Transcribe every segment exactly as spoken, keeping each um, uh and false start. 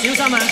小心啊！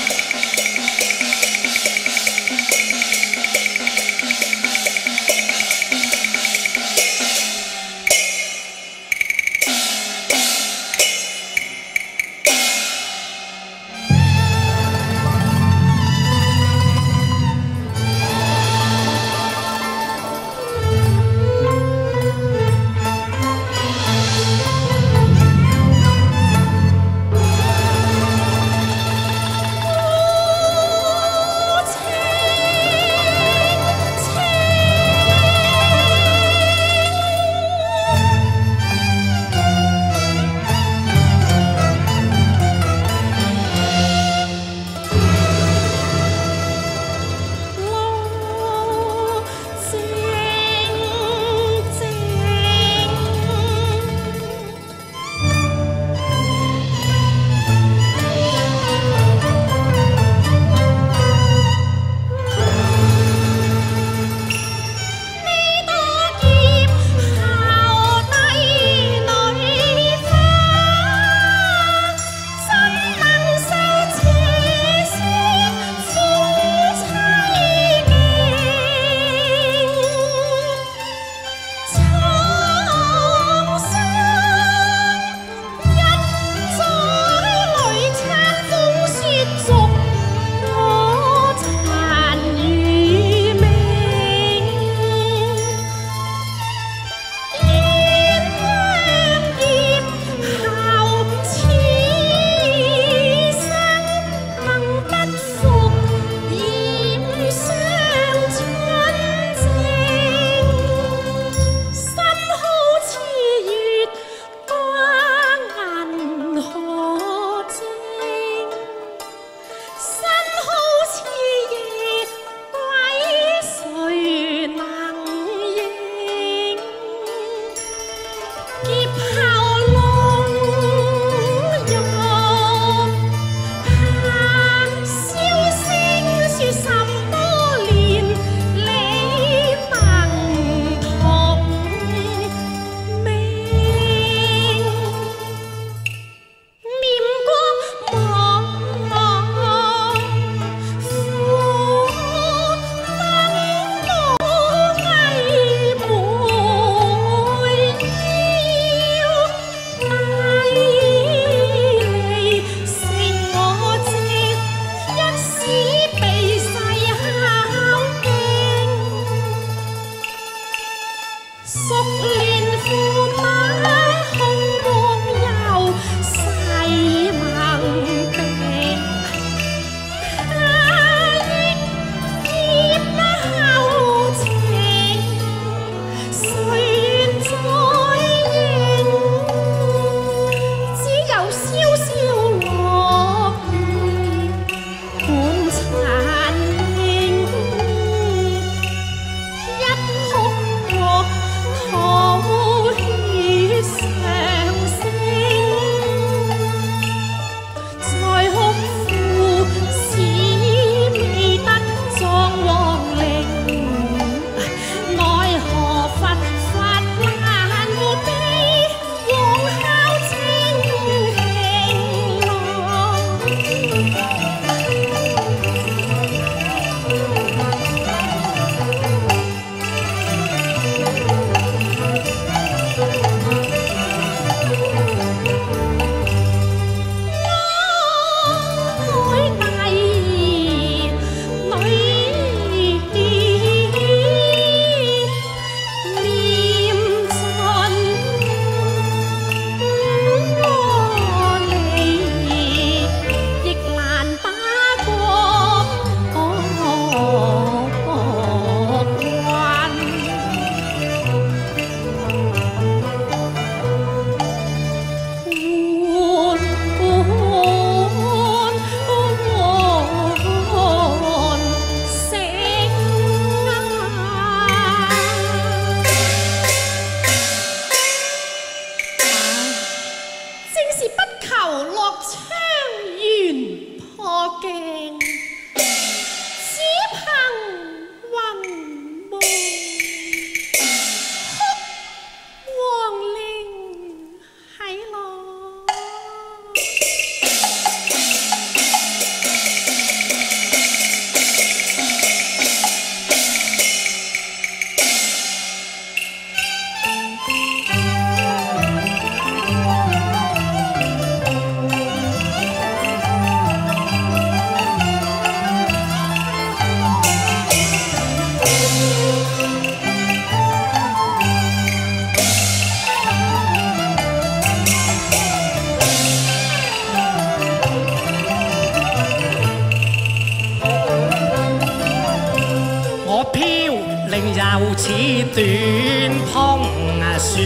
似短蓬船，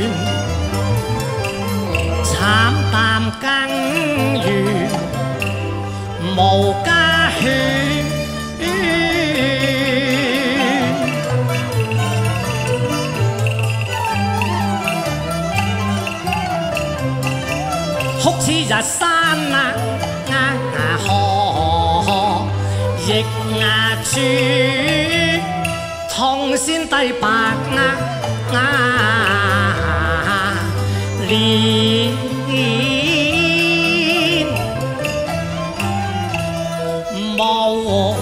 慘淡耕耘無家犬，哭似日山啊啊河，亦壓住痛先低白啊啊蓮。無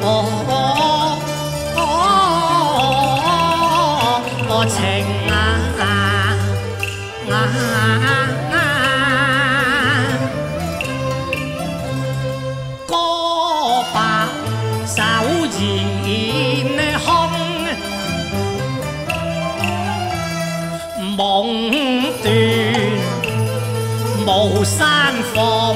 情啊歌白手燃空，夢斷無山縫。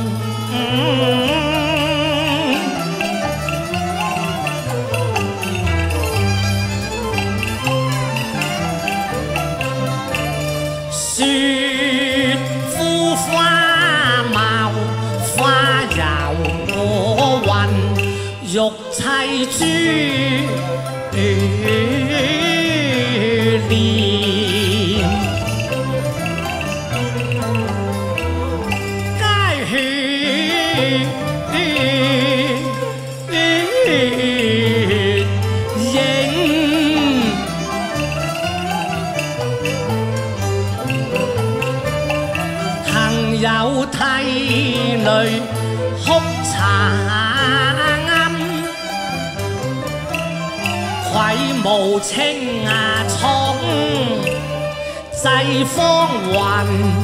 雪枯花茂，花遊雲，玉砌珠簾，皆血影。有涕淚哭慘，愧無情啊重濟芳雲。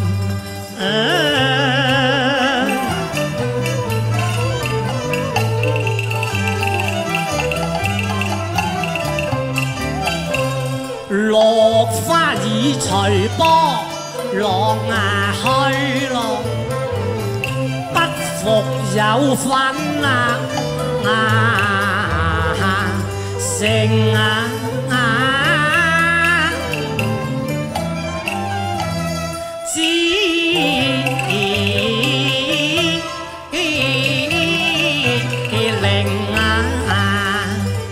落花已隨波浪啊去咯，不服有份啊啊成啊知令啊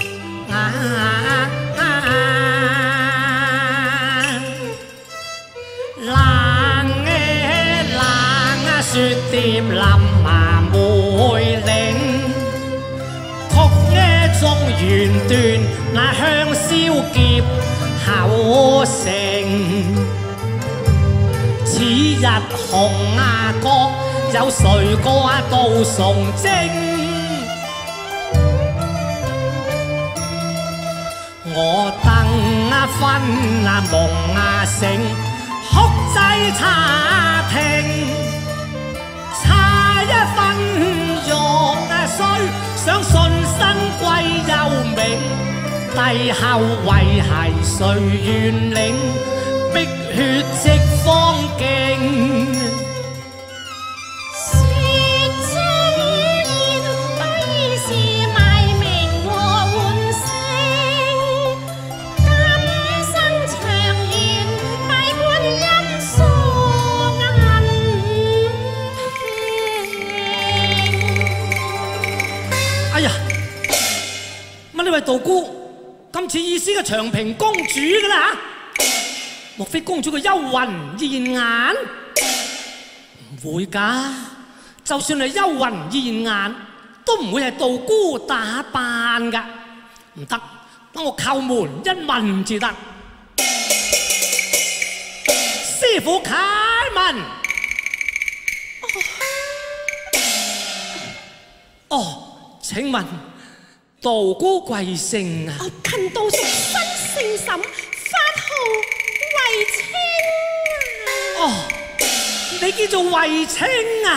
雪蝶林啊梅嶺，曲耶中弦斷那香消劫後成。此日紅啊閣，有誰過度崇禎？我等啊分啊夢啊醒，哭祭茶亭。一分玉啊衰，想順身歸幽冥，帝後為繫誰願領？碧血直方徑。哎呀，乜呢位道姑咁似意思嘅長平公主㗎啦嚇？莫非公主嘅幽魂現眼？唔會㗎，就算係幽魂現眼，都唔會係道姑打扮㗎。唔得，等我叩門一問至得。師傅啟問。哦。請問道姑貴姓啊？ 我近道淑身姓沈，法號慧清啊！ 哦，你叫做慧清啊？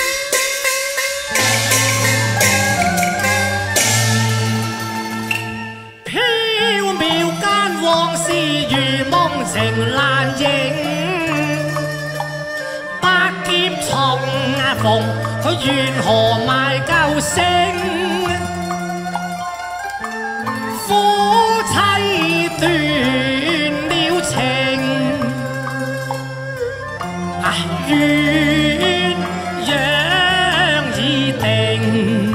飄渺間往事如夢情難影，百劫重逢，佢緣何賣救星？夫妻斷了情，啊鴛鴦已定，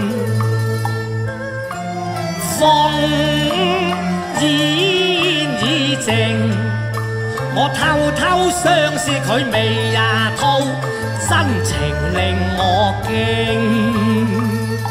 烽煙已靜，我偷偷相思佢未也吐，真情令我驚。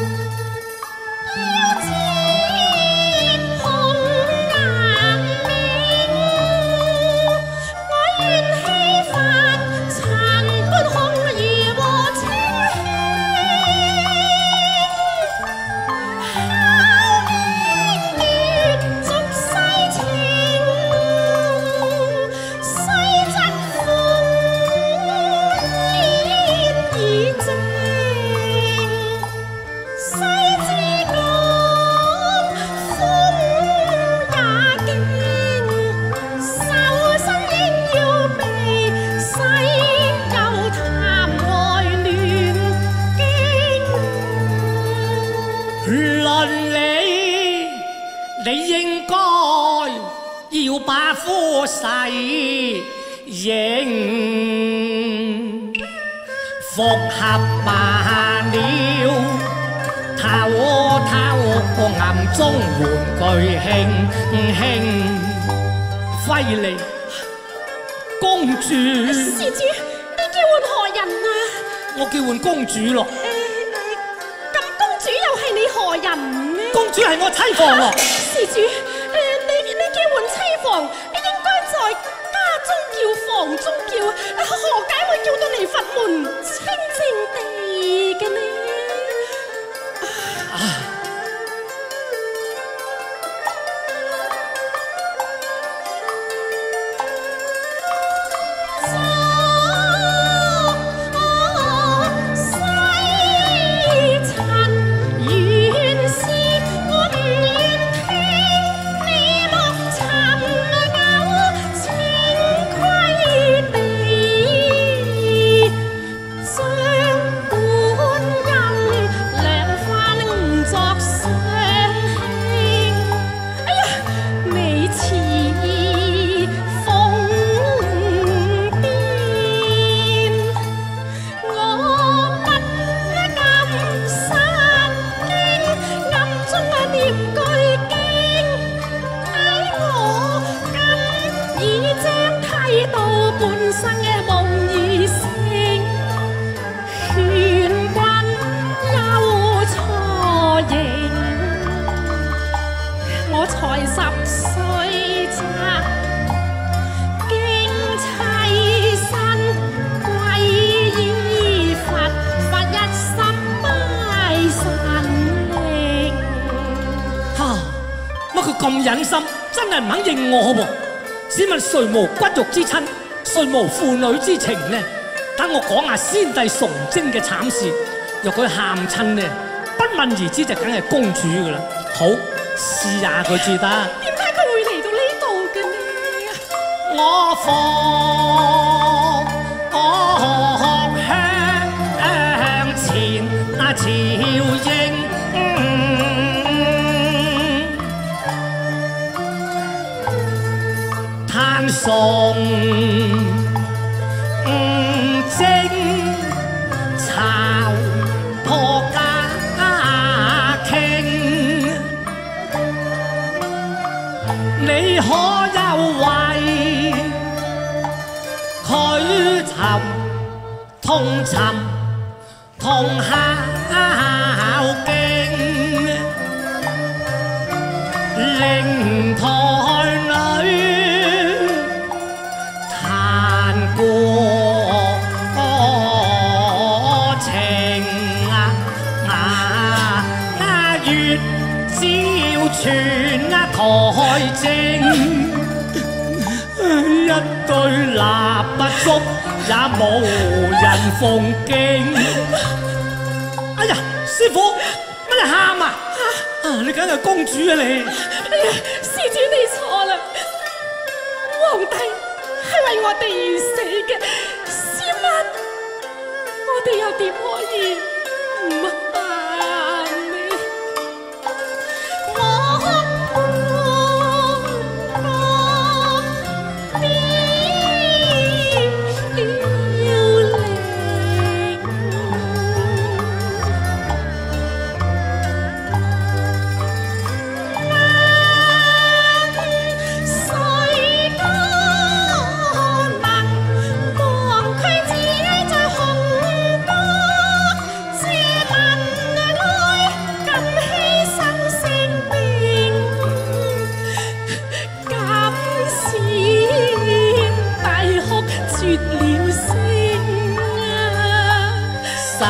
把夫婿認復合罷了，偷偷個暗中玩具輕輕揮利公主。施主，你叫喚何人啊？我叫喚公主咯。咁、呃、公主又係你何人呢？公主係我妻房喎。施主。你叫喚妻房，你應該在家中叫，房中叫，何解會叫到嚟佛門清淨地嘅呢？啊！咁忍心，真係唔肯認我喎！試問誰無骨肉之親，誰無父女之情呢？等我講下先帝崇禎嘅慘事，若佢喊親呢，不問而知就梗係公主噶啦。好，試下佢至得。點解佢會嚟到呢度嘅呢？我放我向前那朝英。崇禎巢破家傾，你可有為佢尋痛尋痛孝經，令台女全那台正，一對蠟不足也無人奉敬。哎呀，師傅，乜你喊啊？啊，你梗係公主啊你！哎呀，施主你錯啦，皇帝係為我哋而死嘅，試問我哋又點可以唔喊呢？我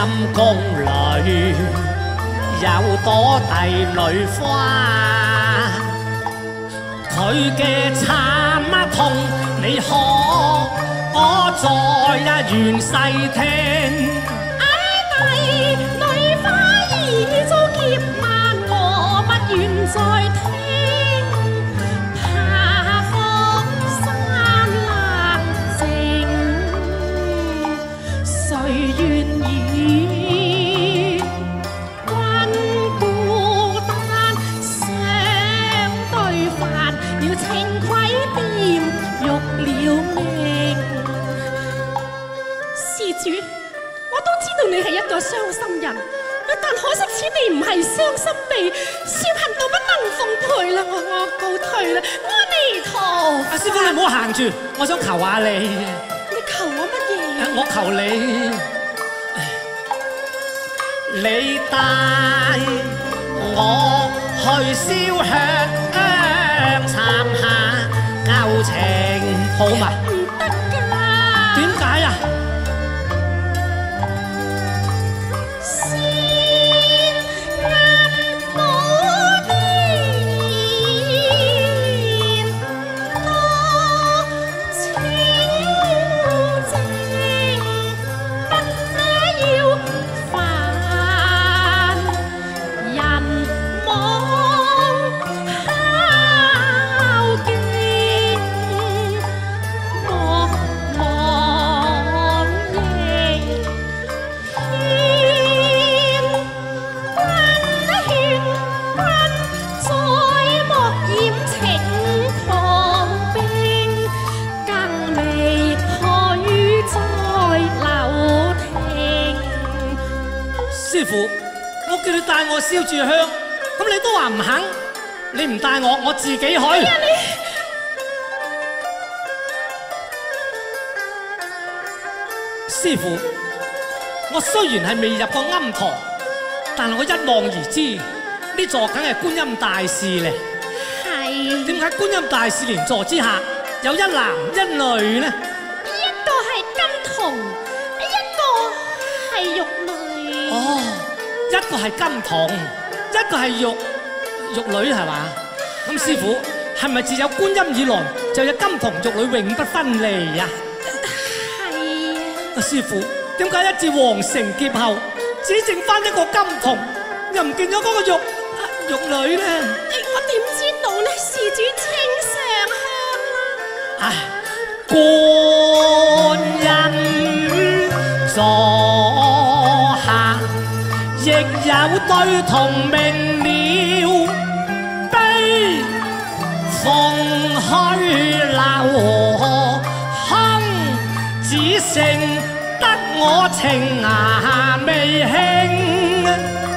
宫裏有朵帝女花，佢嘅慘痛你可我在一現世聽。 唉，帝女花已遭劫難，我不願再聽。怕荒山冷靜，誰願意君孤單想對飯，了情愧便欲了命。施主，我都知道你係一個傷心人，但可惜此地唔係傷心地，小貧道不能奉陪啦，我我告退啦，阿彌陀佛。 阿師傅你唔好行住，我想求下你。 你求我乜嘢？ 我求你，你帶我去燒香參下舊情，好嘛？ 唔得㗎。 點解啊？師傅，我叫你帶我燒住香，咁你都話唔肯，你唔帶我，我自己去。哎呀你！師傅，我雖然係未入過庵堂，但係我一望而知，呢座梗係觀音大士咧。係。點解觀音大士蓮座之下有一男一女呢？ 一個係金童，一個係玉女。 哦，一個係金童，一個係玉玉女係嘛？咁師傅係咪自有觀音以來就有金童玉女永不分離啊？ 係啊。 師傅，點解一至皇城劫後，只剩翻一個金童，又唔見咗嗰個玉玉女呢？ 我點知道呢？事主請上香啦。 唉，觀音座下亦有對同名了，悲鳳虛流哼，只剩得我情芽未興，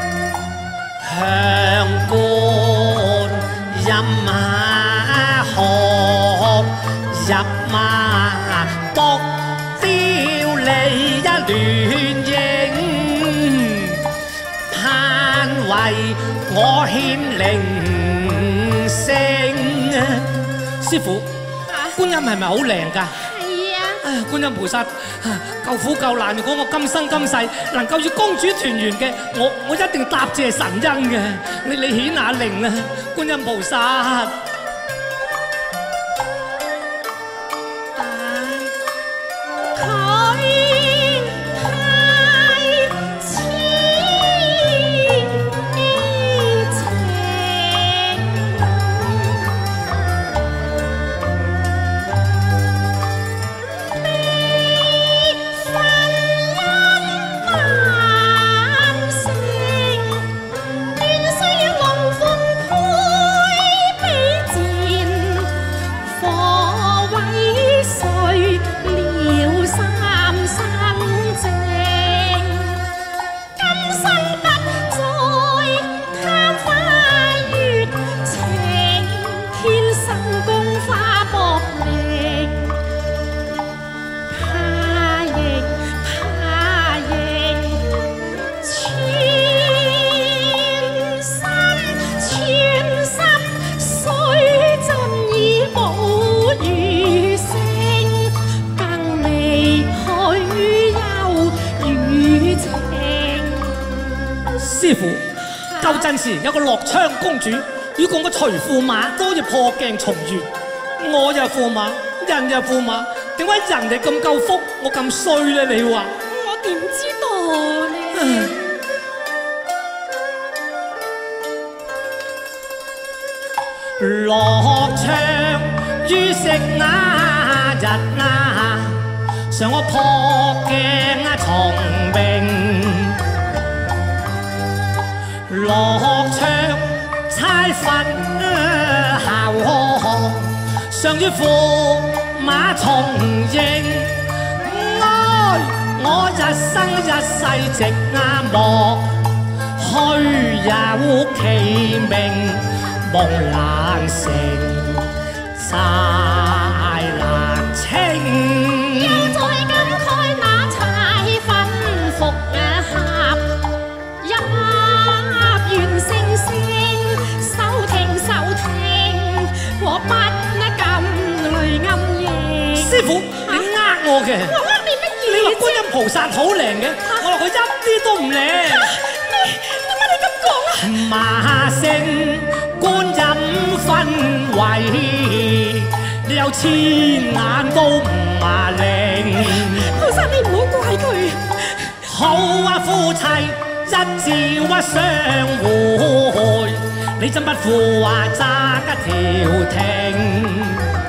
向觀音啊學入馬獨雕你一亂影，盼為我獻靈聲。師傅，觀音係咪好靚㗎？ 係啊。 唉，觀音菩薩救苦救難，如果我今生今世能夠與公主團圓嘅，我我一定答謝神恩嘅。你你顯下靈啦，觀音菩薩。 亂世龍鳳配比師傅，舊陣時有個樂昌公主，如果個隨駙馬都好似破鏡重圓，我又駙馬，人又駙馬，點解人哋咁夠福，我咁衰咧？你話？ 我點知道呢？ 樂昌於昔那日啊，上我破鏡啊重榮。樂昌猜佛效學，上於駙馬重應。哀我一生一世寂阿莫，虛有其名夢難成，債難清。 又在感慨那柴粉復合，入完聲聲，收聽收聽，我不敢淚暗影。 師傅，你呃我嘅。 我呃你乜嘢？ 你話觀音菩薩好靚嘅，我話佢一啲都唔靚。 你點解你咁講啊？ 馬聲觀音分位，你有千眼都唔麻靈。 菩薩你唔好怪佢。 好啊，夫妻一朝啊相會，你真不負話揸一條亭。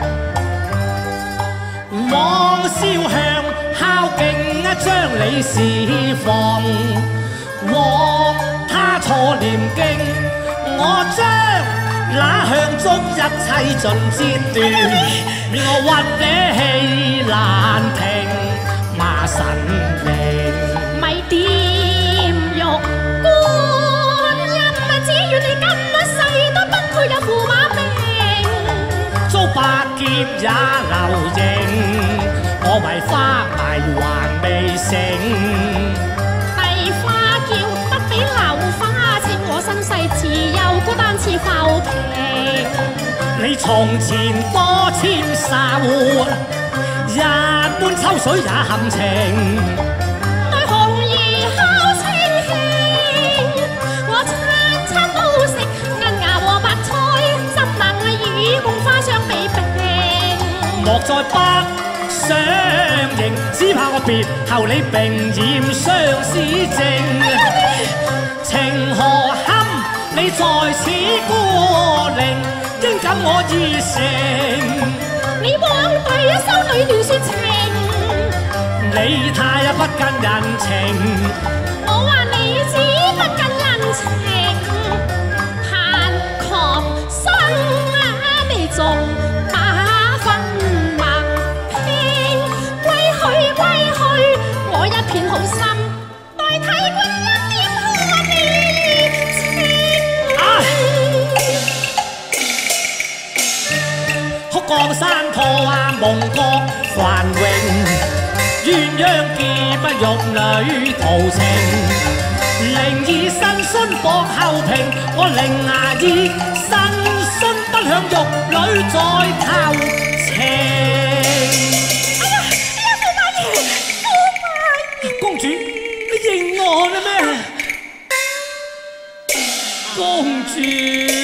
往燒香孝敬啊，將你侍奉，往他錯念經，我將那香燭一切盡折斷，免我屈你氣難停，罵神靈咪點玉觀音啊！只願你今世都不配有駙馬命， 遭百劫也留影，我為花迷還未醒。 帝花叫不比流花清，我身世自幼孤單似浮萍。 你從前多纖手，一般秋水也含情。 對紅兒烤清輕，我餐餐都食銀牙和白菜，怎能與夢花相比並？ 莫在北相迎，只怕我別後你並染相思症。情何堪你在此孤零，應感我意誠。 你枉對一修女亂説情， 你太不近人情。 我話你只不近人情，盼狂生啊你仲把分盟拼，歸去歸去，我一片好心，代替觀音點和你情。 啊！哭江山破啊夢覺繁榮，鴛鴦結不玉女圖情。靈兒身殉薄後平，我靈牙兒身殉不向玉女再求情。 哎呀哎呀，駙馬爺，駙馬爺， 公主，你認我啦咩？公主。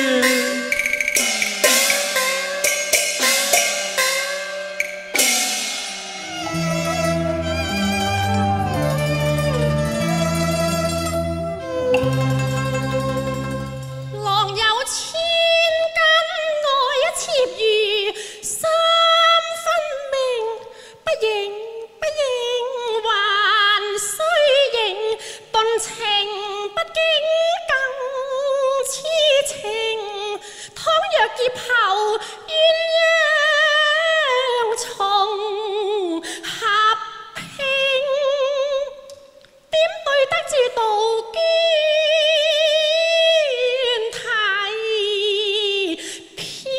郎有千金愛妾如三分命，不認不認還須認，頓情不經更痴情。倘若劫後鴛鴦重合拼，點對得住杜鵑提偏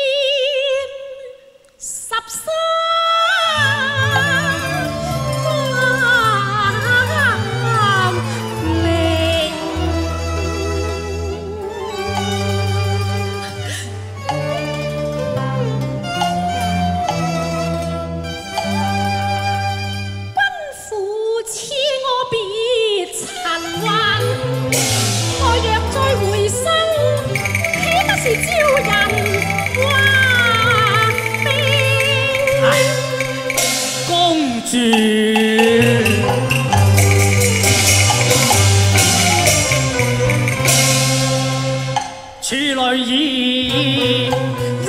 十三陵？君父賜我別塵雲。 是招人話兵。 唉，公主。 處女已一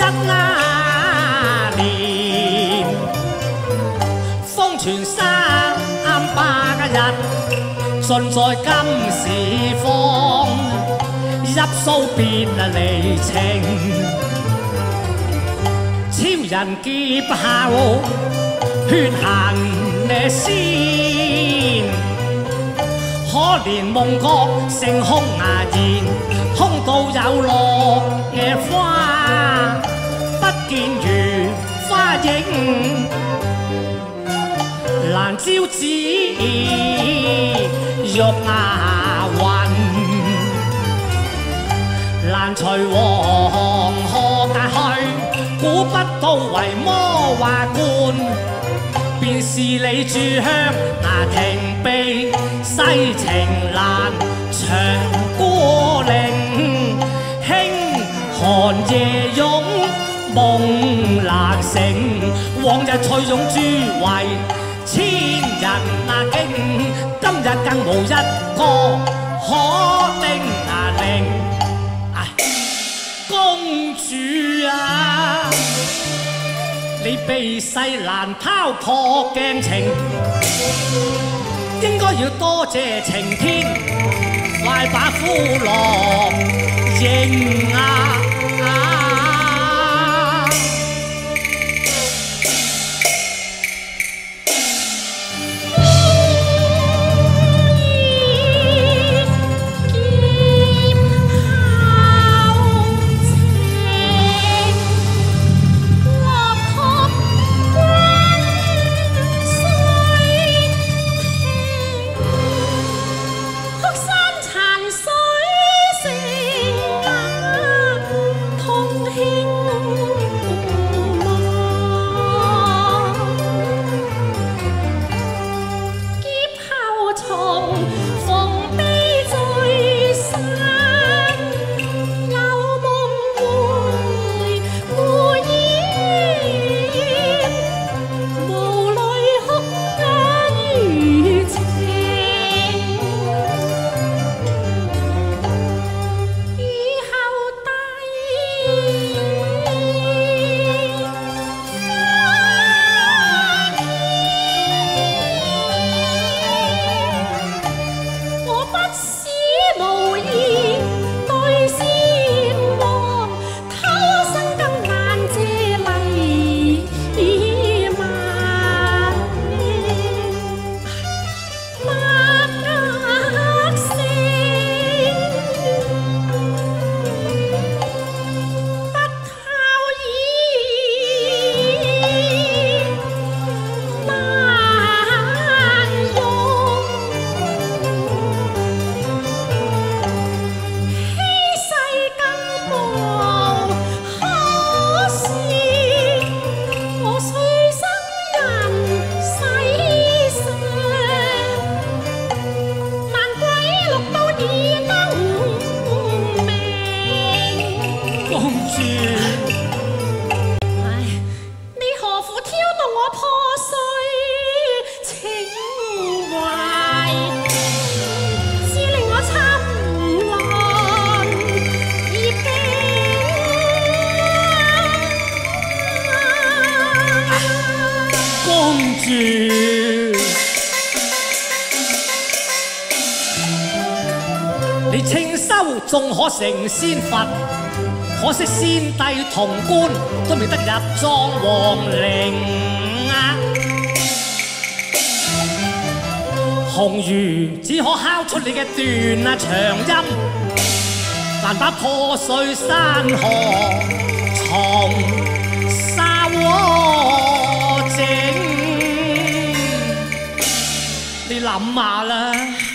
年，風傳三百日，盡在今時方，一騷別離情，簽人劫後血痕呢先，可憐夢覺成空牙言。 空到有落嘅花，不見如花影，難招指玉牙雲，難隨黃河隔去，估不到為魔畫觀，便是你住香拿停避，西情難長歌令。 寒夜湧夢難成，往日翠擁珠圍千人啊驚，今日更無一個可定啊令。唉，公主啊，你避世難拋破鏡情，應該要多謝晴天，快把夫郎認啊！ 你清修仲可成仙佛，可惜先帝同官都未得入莊皇陵啊！紅魚只可敲出你嘅斷啊長音，難把破碎山河藏沙窩整。你諗下啦〜